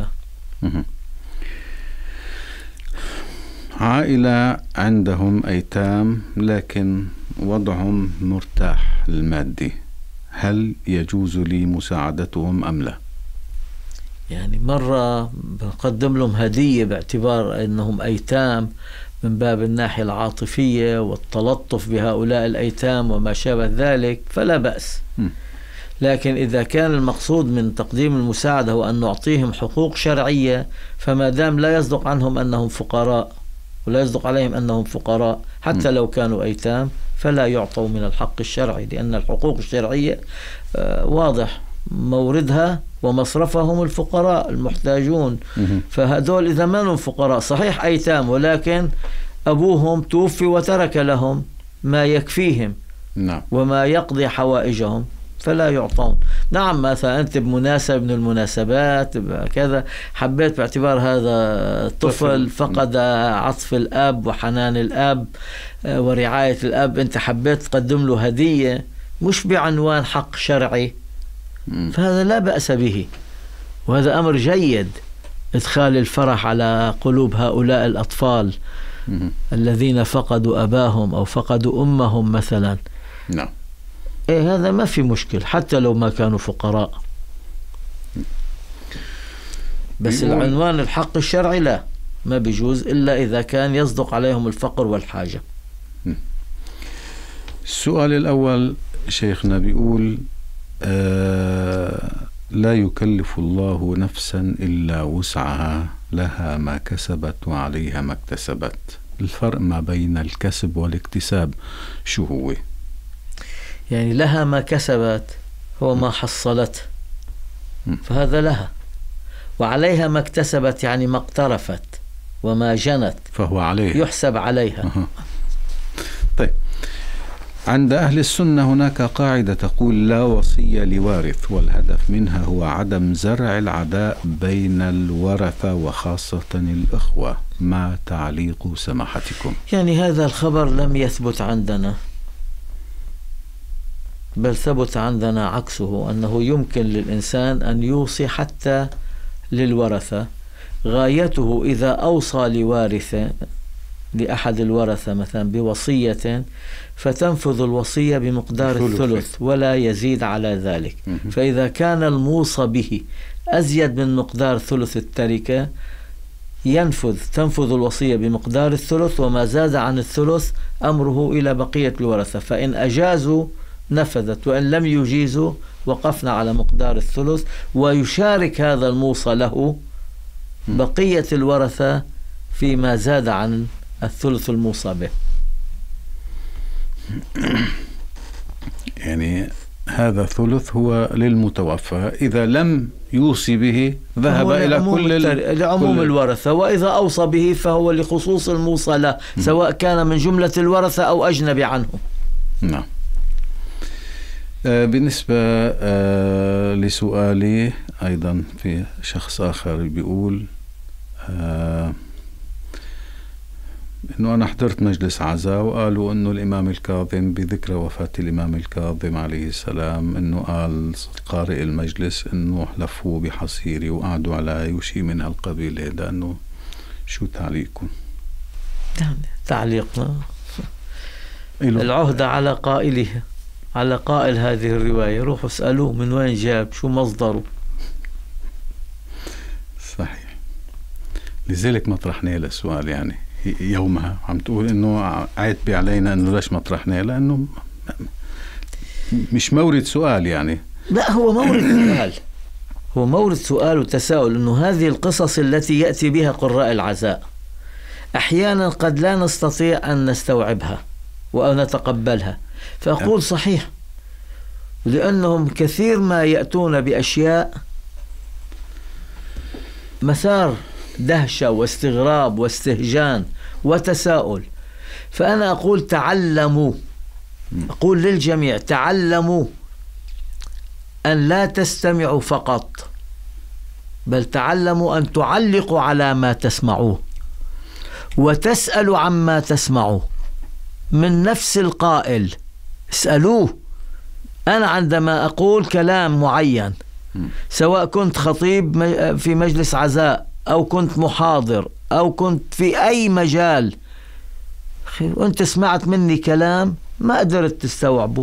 عائلة عندهم أيتام لكن وضعهم مرتاح المادي، هل يجوز لي مساعدتهم أم لا؟ يعني مرة بنقدم لهم هدية باعتبار أنهم أيتام من باب الناحية العاطفية والتلطف بهؤلاء الأيتام وما شابه ذلك فلا بأس. م. لكن إذا كان المقصود من تقديم المساعدة هو أن نعطيهم حقوق شرعية، فما دام لا يصدق عنهم أنهم فقراء ولا يصدق عليهم أنهم فقراء حتى م. لو كانوا أيتام فلا يعطوا من الحق الشرعي، لأن الحقوق الشرعية واضح موردها ومصرفهم الفقراء المحتاجون. م. فهدول إذا ما هم فقراء صحيح أيتام ولكن أبوهم توفي وترك لهم ما يكفيهم نعم. وما يقضي حوائجهم فلا يعطون. نعم مثلا أنت بمناسبة من المناسبات كذا حبيت باعتبار هذا الطفل فقد عطف الأب وحنان الأب ورعاية الأب، أنت حبيت تقدم له هدية مش بعنوان حق شرعي، فهذا لا بأس به، وهذا أمر جيد إدخال الفرح على قلوب هؤلاء الأطفال الذين فقدوا أباهم أو فقدوا أمهم مثلا. نعم. إيه هذا ما في مشكل حتى لو ما كانوا فقراء، بس العنوان الحق الشرعي لا ما بيجوز إلا إذا كان يصدق عليهم الفقر والحاجة. السؤال الأول شيخنا بيقول آه لا يكلف الله نفسا إلا وسعها لها ما كسبت وعليها ما اكتسبت، الفرق ما بين الكسب والاكتساب شو هو؟ يعني لها ما كسبت هو ما حصلت فهذا لها، وعليها ما اكتسبت يعني ما اقترفت وما جنت فهو عليها يحسب عليها. أه. طيب عند أهل السنة هناك قاعدة تقول لا وصية لوارث، والهدف منها هو عدم زرع العداء بين الورثة وخاصة الأخوة، ما تعليق سماحتكم؟ يعني هذا الخبر لم يثبت عندنا، بل ثبت عندنا عكسه، أنه يمكن للإنسان أن يوصي حتى للورثة، غايته إذا أوصى لوارثة لأحد الورثة مثلا بوصية فتنفذ الوصية بمقدار الثلث ولا يزيد على ذلك، فإذا كان الموصى به أزيد من مقدار ثلث التركة ينفذ تنفذ الوصية بمقدار الثلث، وما زاد عن الثلث أمره إلى بقية الورثة، فإن أجازوا نفذت وإن لم يجيزوا وقفنا على مقدار الثلث، ويشارك هذا الموصى له بقية الورثة فيما زاد عن الثلث الموصى به. يعني هذا ثلث هو للمتوفى، إذا لم يوصي به ذهب إلى كل لعموم الورثة، وإذا أوصى به فهو لخصوص الموصى له سواء كان من جملة الورثة أو أجنبي عنه. نعم. بالنسبة لسؤالي أيضا في شخص آخر بيقول إنه أنا حضرت مجلس عزاء وقالوا إنه الإمام الكاظم بذكرى وفاة الإمام الكاظم عليه السلام إنه قال قارئ المجلس إنه حلفوا بحصيري وقعدوا على يوشي من هالقبيل هذا، إنه شو تعليقكم؟ تعليقنا العهدة على قائله، على قائل هذه الرواية، روحوا اسألوه من وين جاب شو مصدره. صحيح، لذلك ما طرحنا له السؤال. يعني يومها عم تقول انه عاتبي علينا انه ليش ما طرحنا، لانه مش مورد سؤال. يعني لا هو مورد سؤال، هو مورد سؤال وتساؤل، انه هذه القصص التي يأتي بها قراء العزاء أحيانا قد لا نستطيع أن نستوعبها ونتقبلها، فأقول صحيح، لأنهم كثير ما يأتون بأشياء مثار دهشة واستغراب واستهجان وتساؤل، فأنا أقول تعلموا، أقول للجميع تعلموا أن لا تستمعوا فقط، بل تعلموا أن تعلقوا على ما تسمعوه وتسألوا عما تسمعوه من نفس القائل، اسألوه. أنا عندما أقول كلام معين سواء كنت خطيب في مجلس عزاء أو كنت محاضر أو كنت في أي مجال، وأنت سمعت مني كلام ما قدرت تستوعبه،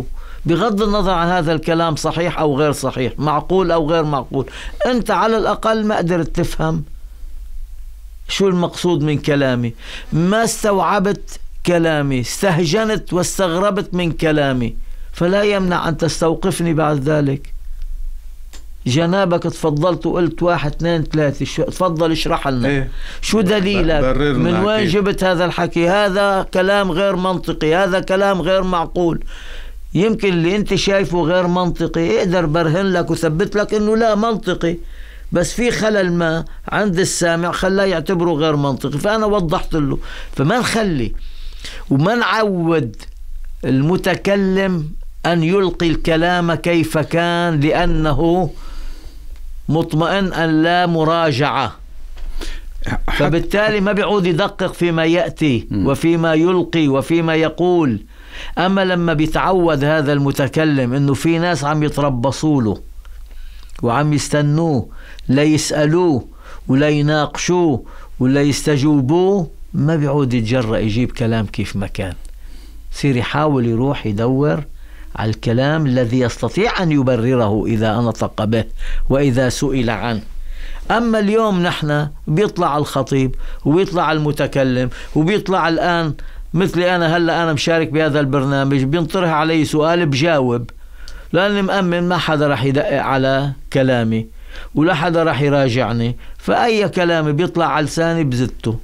بغض النظر عن هذا الكلام صحيح أو غير صحيح، معقول أو غير معقول، أنت على الأقل ما قدرت تفهم شو المقصود من كلامي، ما استوعبت كلامي، استهجنت واستغربت من كلامي، فلا يمنع أن تستوقفني بعد ذلك. جنابك تفضلت وقلت واحد اثنين ثلاثة، شو تفضل اشرح لنا إيه؟ شو دليلك؟ من وين جبت هذا الحكي؟ هذا كلام غير منطقي، هذا كلام غير معقول. يمكن اللي انت شايفه غير منطقي اقدر برهن لك وثبت لك انه لا منطقي، بس في خلل ما عند السامع خلاه يعتبره غير منطقي، فأنا وضحت له. فما نخلي وما نعود المتكلم أن يلقي الكلام كيف كان، لأنه مطمئن أن لا مراجعة، فبالتالي ما بيعود يدقق فيما يأتي وفيما يلقي وفيما يقول. أما لما بيتعود هذا المتكلم أنه في ناس عم يتربصوا له وعم يستنوه لا يسألوه ولا يناقشوه ولا يستجوبوه، ما بيعود يتجرأ يجيب كلام كيف ما كان، سير يحاول يروح يدور على الكلام الذي يستطيع أن يبرره إذا نطق به وإذا سئل عنه. أما اليوم نحن بيطلع الخطيب وبيطلع المتكلم وبيطلع الآن مثلي أنا، هلأ أنا مشارك بهذا البرنامج، بينطرح علي سؤال بجاوب، لأني مأمن ما حدا رح يدقق على كلامي ولا حدا رح يراجعني، فأي كلام بيطلع على لساني بزته.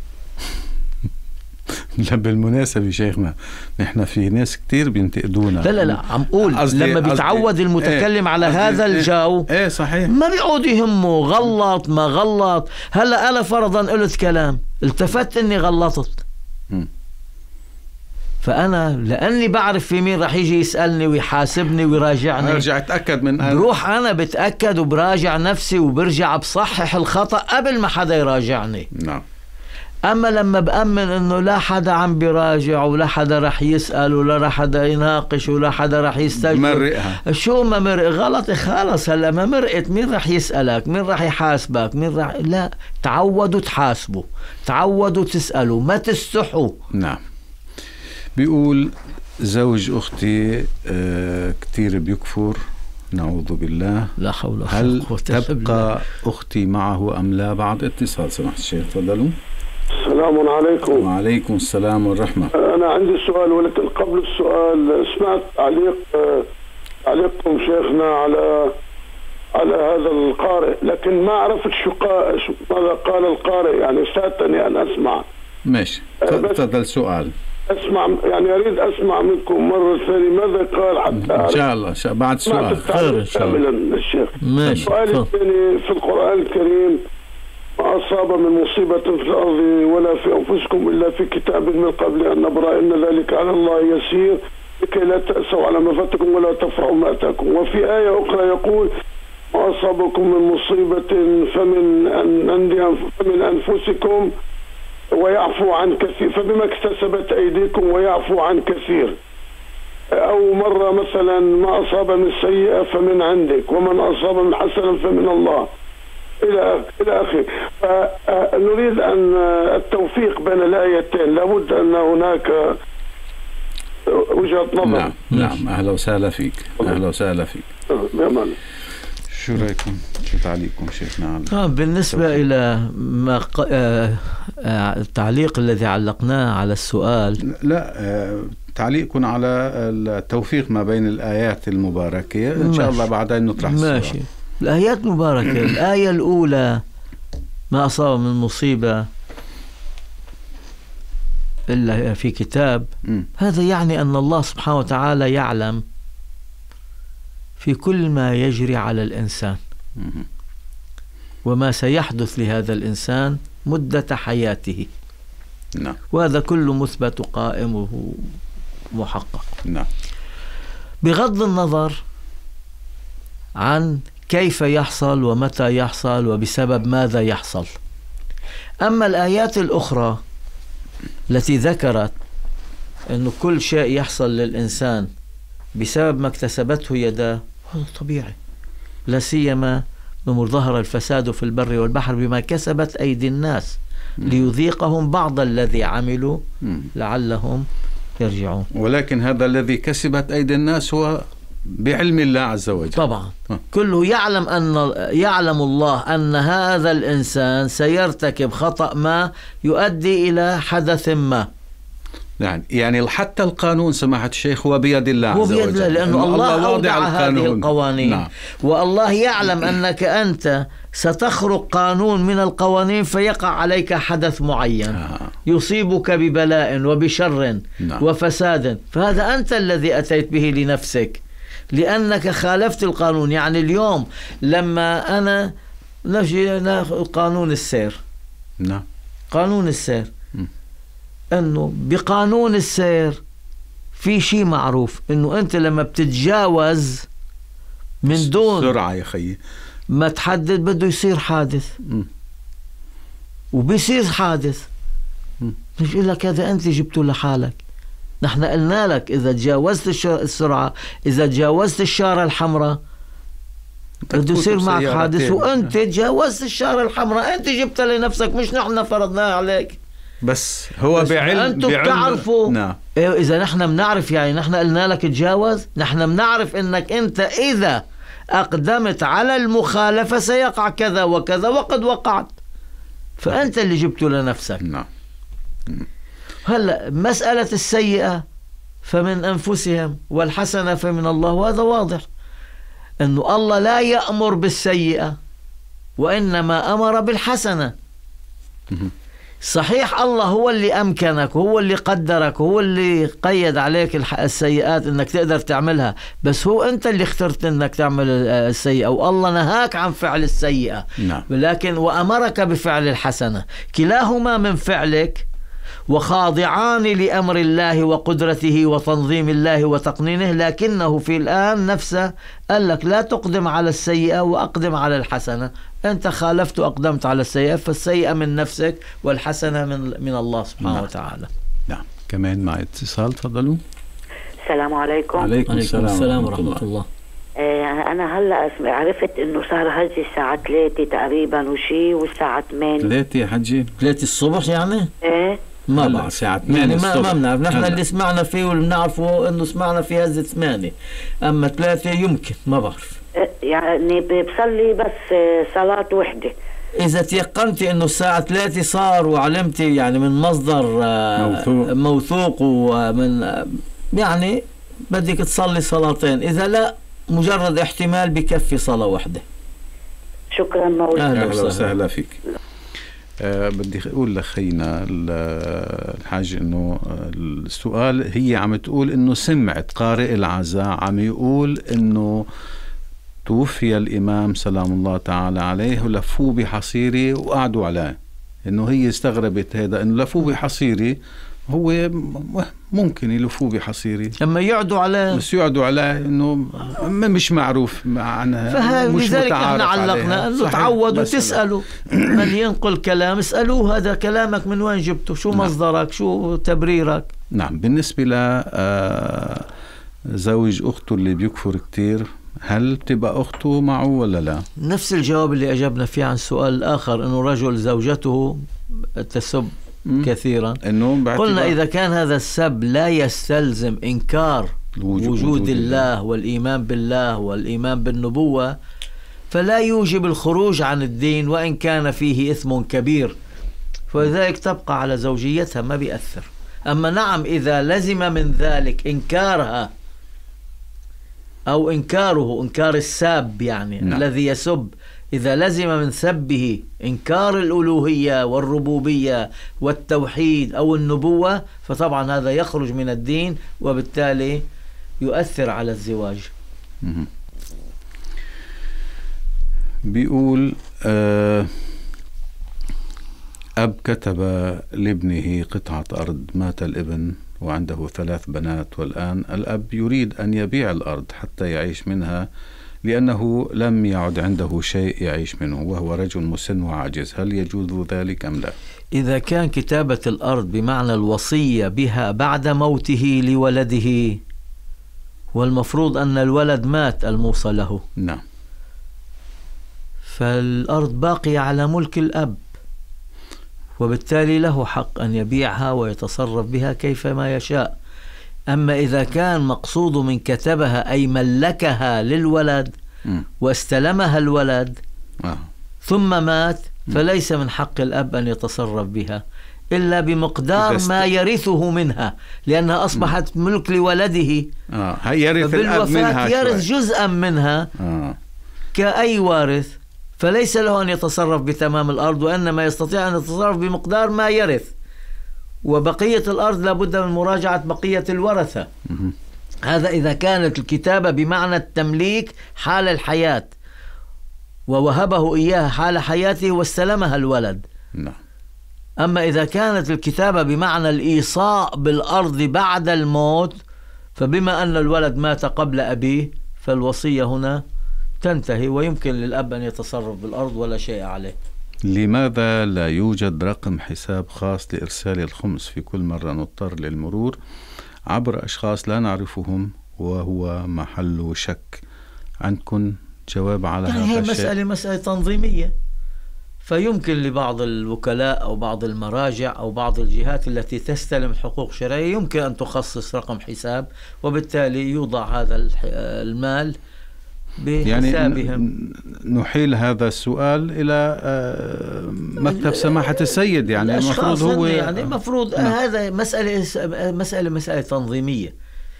لا بالمناسبة شيخنا، نحن في ناس كتير بينتقدونا. لا لا لا عم قول لما بيتعود المتكلم ايه على هذا ايه الجو ايه صحيح ما بيعود يهمه غلط ما غلط. هلا أنا فرضا قلت كلام التفت اني غلطت، م. فأنا لأني بعرف في مين رح يجي يسألني ويحاسبني ويراجعني، أرجع أتأكد من أنا بروح أنا بتأكد وبراجع نفسي وبرجع بصحح الخطأ قبل ما حدا يراجعني. نعم. أما لما بأمن إنه لا حدا عم بيراجع ولا حدا رح يسأل ولا حدا يناقش ولا حدا رح يستجيب، مرقها شو ما مرق غلط خالص. هلا ما مرقت مين رح يسألك؟ مين رح يحاسبك؟ مين رح لا تعودوا تحاسبوا، تعودوا تسألوا، ما تستحوا. نعم. بيقول زوج أختي آه كتير بيكفر، نعوذ بالله، لا حول ولا هل قوة إلا بالله. تبقى أختي معه أم لا؟ بعد اتصال سمحت الشيخ، تفضلوا. السلام عليكم. وعليكم السلام والرحمة. أنا عندي سؤال، ولكن قبل السؤال سمعت تعليق تعليقكم شيخنا على على هذا القارئ، لكن ما عرفت شو قا... ماذا قال القارئ، يعني ساعدتني أن أسمع. ماشي، تفضل سؤال. أسمع يعني أريد أسمع منكم مرة ثانية ماذا قال حتى إن شاء الله بعد سؤال خير إن شاء الله. الشيخ. ماشي. السؤال الثاني، في القرآن الكريم ما أصاب من مصيبة في الأرض ولا في أنفسكم إلا في كتاب من قبل أن نبرأ إن ذلك على الله يسير لكي لا تأسوا على ما فاتكم ولا تفرحوا ما أتاكم. وفي آية أخرى يقول ما أصابكم من مصيبة فمن أن فمن أنفسكم ويعفو عن كثير، فبما اكتسبت أيديكم ويعفو عن كثير. أو مرة مثلا ما أصاب من سيئة فمن عندك ومن أصاب من حسنة فمن الله إلى إلى آخره. فنريد أن التوفيق بين الآيتين، لابد أن هناك وجهة نظر. نعم نعم. أهلا وسهلا فيك، أهلا وسهلا فيك. بأمان. شو رأيكم؟ شو تعليقكم شيخنا؟ آه بالنسبة توفيق. إلى ما ق... آه آه التعليق الذي علقناه على السؤال، لا آه تعليقكم على التوفيق ما بين الآيات المباركة إن شاء الله بعدين نطرح السؤال. ماشي. الآيات مباركة. الآية الأولى ما أصاب من مصيبة إلا في كتاب، م. هذا يعني أن الله سبحانه وتعالى يعلم في كل ما يجري على الإنسان م. وما سيحدث لهذا الإنسان مدة حياته. نعم. وهذا كله مثبت قائم ومحقق. نعم. بغض النظر عن كيف يحصل ومتى يحصل وبسبب ماذا يحصل. أما الآيات الأخرى التي ذكرت أنه كل شيء يحصل للإنسان بسبب ما اكتسبته يداه، هذا طبيعي، لا سيما أمر ظهر الفساد في البر والبحر بما كسبت أيدي الناس ليذيقهم بعض الذي عملوا لعلهم يرجعون. ولكن هذا الذي كسبت أيدي الناس هو بعلم الله عز وجل طبعا. كله يعلم أن يعلم الله أن هذا الإنسان سيرتكب خطأ ما يؤدي إلى حدث ما. يعني يعني حتى القانون سماحة الشيخ هو بيد الله عز وجل، هو بيد الله، لأنه الله, الله أوضع هذه القوانين. نعم. والله يعلم أنك أنت ستخرق قانون من القوانين فيقع عليك حدث معين آه. يصيبك ببلاء وبشر نعم. وفساد، فهذا أنت الذي أتيت به لنفسك لأنك خالفت القانون. يعني اليوم لما أنا نجي ناخذ قانون السير نعم. قانون السير م. أنه بقانون السير في شيء معروف أنه أنت لما بتتجاوز من دون سرعة يا خيي ما تحدد بده يصير حادث م. وبيصير حادث مش يقول لك هذا أنت جبته لحالك. نحن قلنا لك إذا تجاوزت السرعة، إذا تجاوزت الشارة الحمراء بده يصير معك حادث، وأنت تجاوزت الشارة الحمراء أنت جبتها لنفسك مش نحن فرضناها عليك. بس هو بس بعلم أنتم بتعرفوا نعم. إيه إذا نحن بنعرف يعني نحن قلنا لك تجاوز، نحن بنعرف إنك أنت إذا أقدمت على المخالفة سيقع كذا وكذا وقد وقعت، فأنت اللي جبته لنفسك. نعم. هلا مسألة السيئة فمن أنفسهم والحسنة فمن الله، وهذا واضح أنه الله لا يأمر بالسيئة وإنما أمر بالحسنة. صحيح الله هو اللي أمكنك، هو اللي قدرك، هو اللي قيد عليك السيئات أنك تقدر تعملها، بس هو أنت اللي اخترت أنك تعمل السيئة، والله نهاك عن فعل السيئة نعم. لكن وأمرك بفعل الحسنة، كلاهما من فعلك وخاضعان لأمر الله وقدرته وتنظيم الله وتقنينه، لكنه في الآن نفسه قال لك لا تقدم على السيئة وأقدم على الحسنة. أنت خالفت وأقدمت على السيئة، فالسيئة من نفسك والحسنة من من الله سبحانه نعم. وتعالى. نعم. كمان مع اتصال، تفضلوا. السلام عليكم. عليكم السلام, السلام ورحمة الله, الله. آه أنا هلأ عرفت إنه صار هذه الساعة ثلاثة تقريبا وشي، والساعة ثمانية. ثلاثة يا حجي؟ ثلاثة الصبح يعني؟ إيه ما بعرف ساعة يعني ما ما بنعرف. نحن اللي سمعنا فيه واللي بنعرفه إنه سمعنا في هذه ثمانية، أما ثلاثة يمكن ما بعرف. يعني بصلي بس صلاة وحدة. إذا تيقنتي إنه الساعة ثلاثة صار وعلمتي يعني من مصدر موثوق, موثوق ومن يعني بدك تصلي صلاتين، إذا لا مجرد احتمال بكفي صلاة واحدة. شكرا مولانا. أهلا وسهلا فيك. أه بدي أقول لخينا الحاج إنه السؤال هي عم تقول إنه سمعت قارئ العزاء عم يقول إنه توفي الإمام سلام الله تعالى عليه ولفوه بحصيري وقعدوا عليه، إنه هي استغربت هذا إنه لفوه بحصيري، هو ممكن يلفوه بحصيري لما يقعدوا عليه، بس يقعدوا عليه إنه مش معروف عنها، مش لذلك احنا علقنا إنه تعودوا تسألوا من ينقل كلام اسألوه هذا كلامك من وين جبته، شو مصدرك، نعم. شو تبريرك. نعم. بالنسبة ل زوج أخته اللي بيكفر كتير، هل بتبقى أخته معه ولا لا؟ نفس الجواب اللي أجبنا فيه عن السؤال الآخر، إنه رجل زوجته تسب م? كثيرا، إنه قلنا إذا كان هذا السب لا يستلزم إنكار وجود, وجود الله والإيمان بالله والإيمان بالنبوة، فلا يوجب الخروج عن الدين وإن كان فيه إثم كبير، فلذلك تبقى على زوجيتها ما بيأثر. أما نعم إذا لزم من ذلك إنكارها أو إنكاره إنكار الساب يعني نعم. الذي يسب، إذا لزم من سبه إنكار الألوهية والربوبية والتوحيد أو النبوة، فطبعا هذا يخرج من الدين وبالتالي يؤثر على الزواج. بيقول آه أب كتب لابنه قطعة أرض، مات الابن وعنده ثلاث بنات، والآن الأب يريد أن يبيع الأرض حتى يعيش منها لأنه لم يعد عنده شيء يعيش منه وهو رجل مسن وعاجز، هل يجوز ذلك أم لا؟ إذا كان كتابة الأرض بمعنى الوصية بها بعد موته لولده، والمفروض أن الولد مات الموصى له، نعم، فالأرض باقية على ملك الأب، وبالتالي له حق أن يبيعها ويتصرف بها كيفما يشاء. أما إذا كان مقصود من كتبها أي ملكها للولد م. واستلمها الولد آه. ثم مات فليس من حق الأب أن يتصرف بها إلا بمقدار ما يرثه منها، لأنها أصبحت م. ملك لولده. آه. يرث الأب منها يرث جزءا منها آه. كأي وارث، فليس له أن يتصرف بتمام الأرض، وإنما يستطيع أن يتصرف بمقدار ما يرث، وبقية الأرض لابد من مراجعة بقية الورثة. م. هذا إذا كانت الكتابة بمعنى التمليك حال الحياة، ووهبه إياها حال حياته واستلمها الولد. نعم. أما إذا كانت الكتابة بمعنى الإيصاء بالأرض بعد الموت، فبما أن الولد مات قبل أبيه فالوصية هنا تنتهي، ويمكن للأب أن يتصرف بالأرض ولا شيء عليه. لماذا لا يوجد رقم حساب خاص لإرسال الخمس؟ في كل مرة نضطر للمرور عبر أشخاص لا نعرفهم وهو محل شك. عندكم جواب على يعني هذا هي الشيء؟ مسألة مسألة تنظيمية، فيمكن لبعض الوكلاء أو بعض المراجع أو بعض الجهات التي تستلم حقوق شرعية يمكن أن تخصص رقم حساب، وبالتالي يوضع هذا المال بحسابهم. يعني نحيل هذا السؤال إلى مكتب سماحة السيد، يعني المفروض هو يعني المفروض نعم. هذا مسألة مسألة مسألة تنظيمية.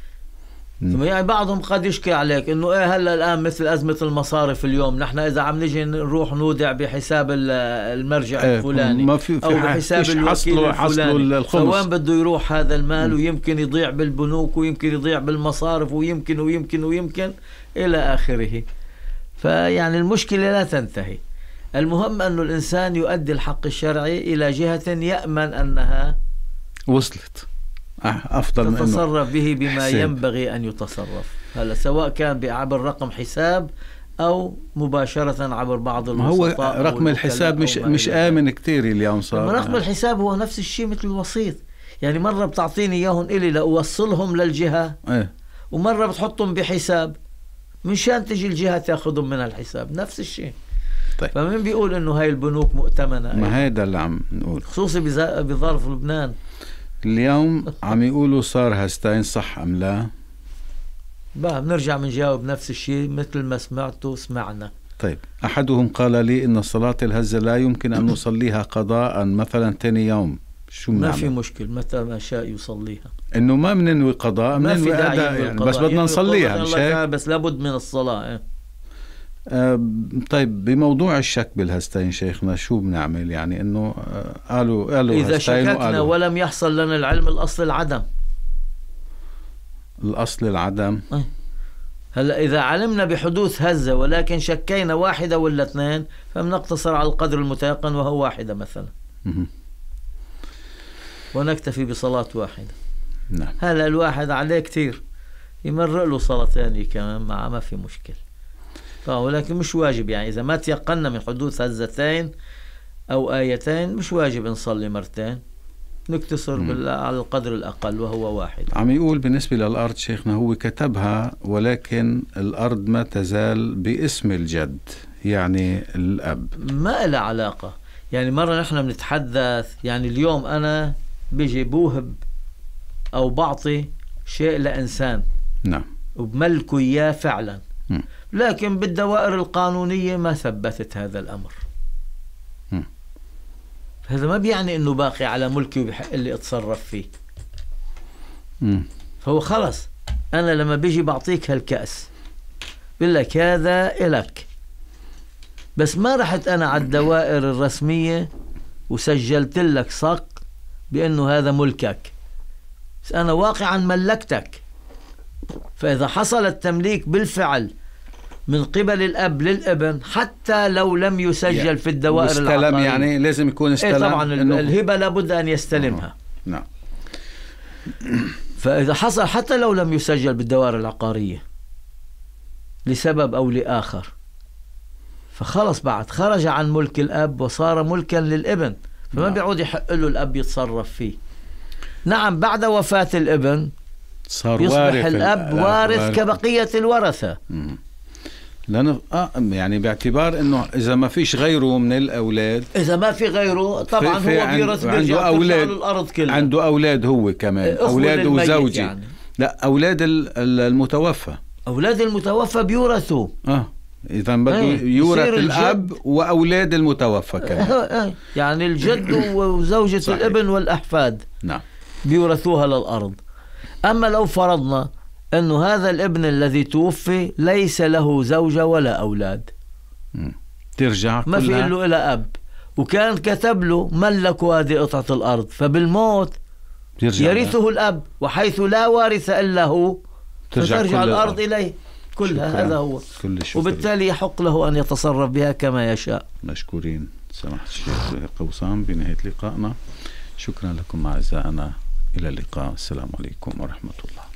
ثم يعني بعضهم قد يشكي عليك انه ايه هلا الان مثل ازمه المصارف اليوم، نحن اذا عم نجي نروح نودع بحساب المرجع ايه الفلاني ما في في او بحساب الوكيل الفلاني، فوين بده يروح هذا المال؟ ويمكن يضيع بالبنوك، ويمكن يضيع بالمصارف، ويمكن ويمكن ويمكن الى اخره. فيعني المشكله لا تنتهي. المهم انه الانسان يؤدي الحق الشرعي الى جهه يامن انها وصلت أفضل تتصرف به بما حساب. ينبغي أن يتصرف، هلا سواء كان عبر رقم حساب أو مباشرة عبر بعض الوسطاء. هو رقم الحساب مش مش آمن كتير اليوم صار. رقم الحساب هو نفس الشيء مثل الوسيط، يعني مرة بتعطيني إياهم إلي لأوصلهم للجهة ايه؟ ومرة بتحطهم بحساب مشان تجي الجهة تأخذهم من الحساب، نفس الشيء. طيب. فمن بيقول إنه هاي البنوك مؤتمنة؟ ما هيدا اللي عم نقول، خصوصي بظرف لبنان اليوم عم يقولوا صار هستين، صح أم لا؟ بقى بنرجع بنجاوب نفس الشيء مثل ما سمعتوا سمعنا. طيب، أحدهم قال لي إن صلاة الهزة لا يمكن أن نصليها قضاء مثلا تاني يوم، شو ما في مشكل متى ما شاء يصليها، إنه ما بننوي قضاء، بننوي أداء يعني، بس بدنا نصليها مش هيك؟ بس لابد من الصلاة. اه. آه طيب، بموضوع الشك بالهستين شيخنا شو بنعمل؟ يعني إنه آه قالوا قالوا إذا شككنا ولم يحصل لنا العلم، الأصل العدم. الأصل العدم. اه. هلا إذا علمنا بحدوث هزة ولكن شكينا واحدة ولا اثنين، فبنقتصر على القدر المتيقن وهو واحدة مثلا، م- ونكتفي بصلاة واحدة. نعم. هلا الواحد عليه كتير يمرق له صلاة ثانية كمان معه، ما في مشكلة، ولكن مش واجب. يعني إذا ما تيقنا من حدوث هزتين أو آيتين مش واجب نصلي مرتين، نكتسر على القدر الأقل وهو واحد. عم يقول بالنسبة للأرض شيخنا هو كتبها، ولكن الأرض ما تزال باسم الجد، يعني الأب، ما لها علاقة. يعني مرة نحن بنتحدث، يعني اليوم أنا بيجي بوهب أو بعطي شيء لإنسان، نعم، وبملكه إياه فعلا، م. لكن بالدوائر القانونية ما ثبتت هذا الأمر. م. هذا ما بيعني إنه باقي على ملكي وبحق اللي أتصرف فيه. م. فهو خلص، أنا لما بيجي بعطيك هالكأس بقول لك هذا إلك، بس ما رحت أنا على الدوائر الرسمية وسجلت لك صك بأنه هذا ملكك، بس أنا واقعا ملكتك. فإذا حصل التمليك بالفعل من قبل الأب للابن، حتى لو لم يسجل يعني في الدوائر العقارية، يعني لازم يكون استلم. إيه طبعا الهبة لابد أن يستلمها. نعم. فإذا حصل حتى لو لم يسجل بالدوائر العقارية لسبب أو لآخر، فخلص بعد خرج عن ملك الأب وصار ملكا للابن، فما نعم. بيعود يحق له الأب يتصرف فيه. نعم، بعد وفاة الابن صار يصبح وارث الأب وارث, وارث كبقية الورثة. مم. لأنه آه يعني باعتبار إنه إذا ما فيش غيره من الأولاد، إذا ما في غيره طبعا في هو بيرث، عنده أولاد، الأرض كلها، عنده أولاد هو كمان، أولاد وزوجي، يعني لا، أولاد المتوفى. أولاد المتوفى بيورثوا. آه إذا بده يورث الأب وأولاد المتوفى كمان. يعني الجد وزوجة صحيح. الابن والأحفاد نعم بيورثوها للأرض. أما لو فرضنا أنه هذا الابن الذي توفي ليس له زوجة ولا أولاد، م. ترجع ما في له إلى أب، وكان كتب له ملكوا هذه قطعة الأرض، فبالموت يرثه الأب، وحيث لا وارث إلا هو ترجع, ترجع الأرض إليه كلها. هذا هو، وبالتالي يحق له أن يتصرف بها كما يشاء. مشكورين سماحة الشيخ قوسام. بنهاية لقائنا شكرا لكم أعزائنا، إلى اللقاء، السلام عليكم ورحمة الله.